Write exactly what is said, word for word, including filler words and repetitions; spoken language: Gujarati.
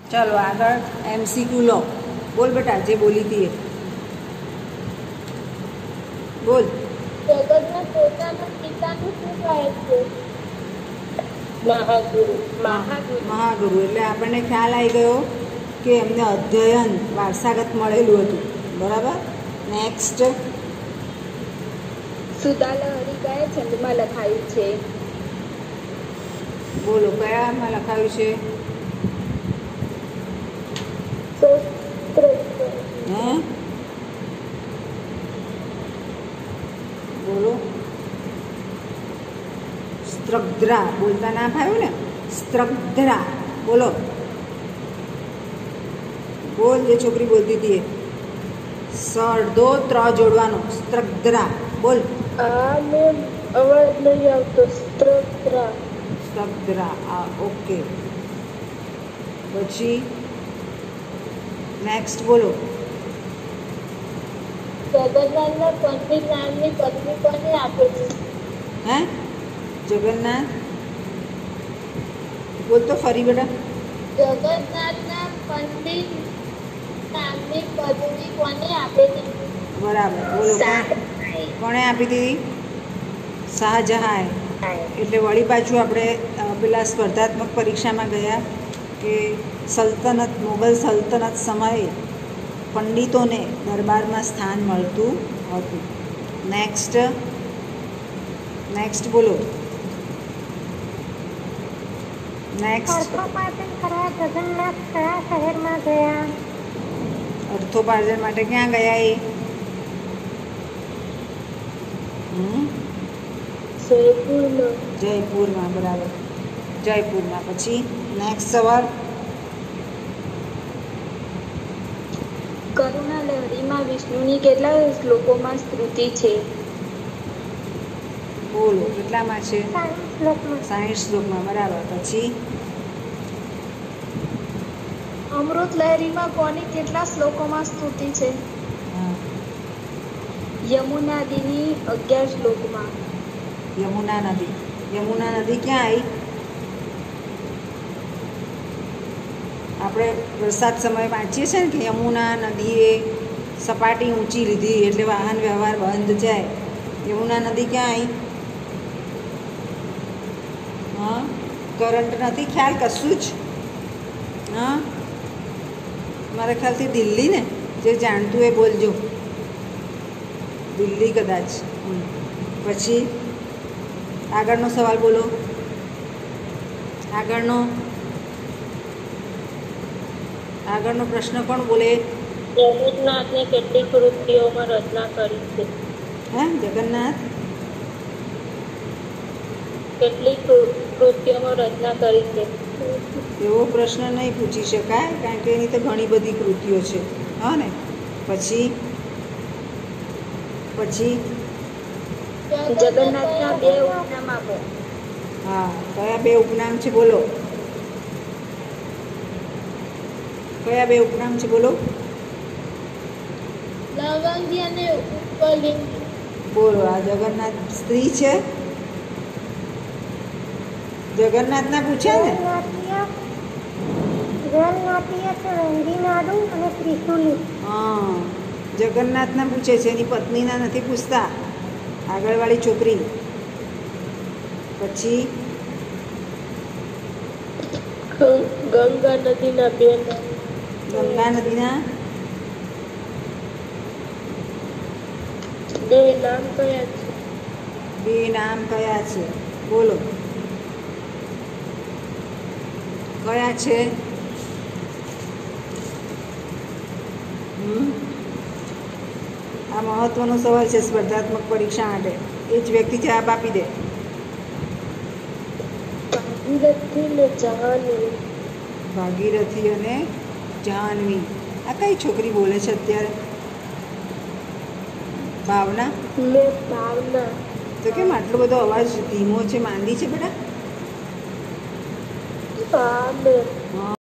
चलो आगे एमसीक्यू लो। बोल बेटा जे बोली थी ये बोल। જગતના પોતાના પિતાનું શું કહે છે? મહાગુરુ. મહાગુરુ. મહાગુરુ એટલે આપણને ખ્યાલ આવી ગયો કે એમને અધ્યયન વારસાગત મળેલું હતું. બરાબર. નેક્સ્ટ. સુદાલહરી કયા છંદમાં લખાયું છે? બોલો કયામાં લખાયું છે? હે બોલો. સ્ત્રગ્ધ્રા બોલતા ના ફાવ્યું ને? સ્ત્રગ્ધ્રા બોલો. બોલ જે છોકરી બોલતી હતી એ સ અડધો ત્ર જોડવાનો. સ્ત્રગ્ધ્રા બોલ. આ મેં અવાજ નહીં આવતો. સ્ત્રગ્ધ્રા. સ્ત્રગ્ધ્રા આ ઓકે. પછી નેક્સ્ટ બોલો. જગન્નાથના પંડિત નામની પત્ની કોને આપેલી? હે જગન્નાથ બોલ તો ફરી બેટા. જગન્નાથના પંડિત નામની પત્ની કોને આપેલી? બરાબર બોલો. કોણે આપી દીધી? શાહજહાં. એટલે વળી પાછું આપણે પેલા સ્પર્ધાત્મક પરીક્ષામાં ગયા કે સલ્તનત મુગલ સલ્તનત સમયે પંડિતોને દરબારમાં સ્થાન મળતું હતું. નેક્સ્ટ નેક્સ્ટ બોલો. નેક્સ્ટ અર્થોપાર્જન કરવા જગન્નાથ કયા શહેરમાં ગયા? અર્થોપાર્જન માટે ક્યાં ગયા એ? હમ જયપુરમાં. જયપુરમાં. બરાબર જયપુરમાં. પછી નેક્સ્ટ સવાલ. કરુણા લહરીમાં વિષ્ણુની કેટલા શ્લોકોમાં સ્તુતિ છે? બોલો કેટલામાં છે? સાઈઠ શ્લોકમાં. સાહીઠ શ્લોકમાં. બરાબર. પછી અમૃત લહેરીમાં કોની કેટલા શ્લોકોમાં સ્તુતિ છે? હા, યમુનાદીની અગિયાર શ્લોકમાં. યમુના નદી. યમુના નદી ક્યાં આવી? આપણે વરસાદ સમયે વાંચીએ છીએ ને કે યમુના નદીએ સપાટી ઊંચી લીધી એટલે વાહન વ્યવહાર બંધ જાય. યમુના નદી ક્યાં આવી? હા કરંટ નથી ખ્યાલ કશું જ? હા મારા ખ્યાલથી દિલ્હી ને? જે જાણતું એ બોલજો. દિલ્હી કદાચ. પછી આગળનો સવાલ બોલો. આગળનો આગળનો પ્રશ્ન કોણ બોલે? જગન્નાથને કેટલી કૃતિઓમાં રચના કરી છે? હે જગન્નાથ કેટલી કૃતિઓમાં રચના કરી છે? એવો પ્રશ્ન નહીં પૂછી શકાય કારણ કે એની તો ઘણી બધી કૃતિઓ છે. હા ને. પછી પછી જગન્નાથના બે ઉપનામ આપો. હા કયા બે ઉપનામ છે બોલો? કયા બે ઉપનામ છે બોલો? લવંગી અને ઉપલિંગી. બોલો. આ જગન્નાથ સ્ત્રી છે? જગન્નાથના પૂછ્યા ને? જલનાટ્ય છે વેંગીનાડુ અને ત્રિશુલી. હા જગન્નાથના પૂછે છે, એની પત્નીના નથી પૂછતા. આગળવાળી છોકરી. પછી ગંગા નદીના બે નામ. ગંગા નદીના બે નામ કયા છે? બે નામ કયા છે બોલો? કયા છે? હમ આ મહત્વનો સવાલ છે સ્પર્ધાત્મક પરીક્ષા માટે. એ જ વ્યક્તિ જવાબ આપી દે. ભાગીરથી ને જહાનવી. ભાગીરથી અને જાહ્નવી. આ કઈ છોકરી બોલે છે અત્યારે? ભાવના. મેં ભાવના. તો કેમ આટલો બધો અવાજ ધીમો છે? માંદી છે બેટા? ભાવે. હા